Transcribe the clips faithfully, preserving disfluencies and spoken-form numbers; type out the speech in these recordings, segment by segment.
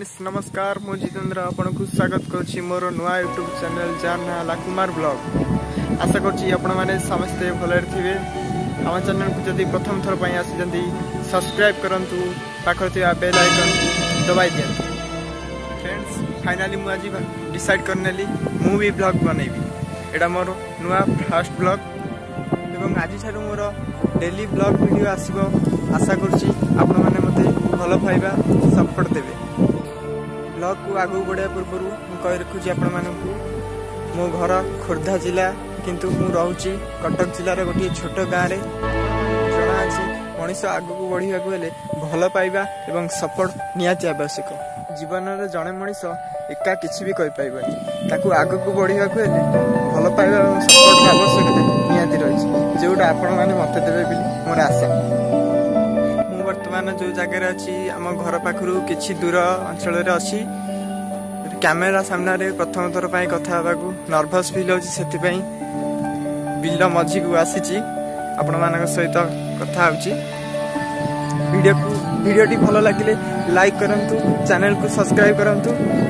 Friends नमस्कार मु जितेंद्र आपन को स्वागत करुच्ची मोर नुआ यूट्यूब चैनल जार ना लाकुमार ब्लॉग। आशा करुच्ची आपण माने समस्ते भले थिबे। आम चैनल को जदि प्रथम थर पई आसी सब्सक्राइब करंतु पाखर थिबा बेल आइकन दबाई दियंतु। फ्रेंड्स फाइनली मु आज डिसाइड करनेली मु भी ब्लॉग बनैबी। एडा मोर नुआ फर्स्ट ब्लॉग एवं आज ठारू मोर डेली ब्लॉग वीडियो आसीबो। आशा करुच्ची आपण माने मते भल पाइबा सपोर्ट देवे। ब्लॉग को आगु बढ़िया पूर्व मुझे कही रखुची आपण मानकु मो घर खोर्धा जिला किंतु मु रहूची कटक जिलार गोटे छोट गाँव रे। जना अछि मनीष आगु बढ़िया हेले भल पाइबा एवं सपोर्ट निहाती आवश्यक। जीवन रे जड़े मनीष एका किछि भी कहि पाइबनी, ताकू आगु बढ़िया हेले भल पाइबा एवं सपोर्ट आवश्यकता निहाती रही जोटा आपण माने मते देबे बिली मोर आशा। वर्तमान जो जगह अच्छी आम घर पाखु किछि दूर अंचल अच्छी कैमेरा सामने रे प्रथम थर पर कथा को नर्भस फिल होची। सेतिपई बिल मझी को आसी आपण मान सहित कथा होची। वीडियो को वीडियोटी भल लगे लाइक करंतु, चैनल को सब्सक्राइब करंतु।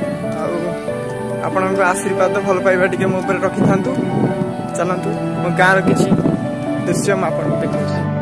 आपण आशीर्वाद भल पाइबा टिके मो ऊपर रखि थांतु। चलंतु मो गाँव किछि दृश्य आपण देखु।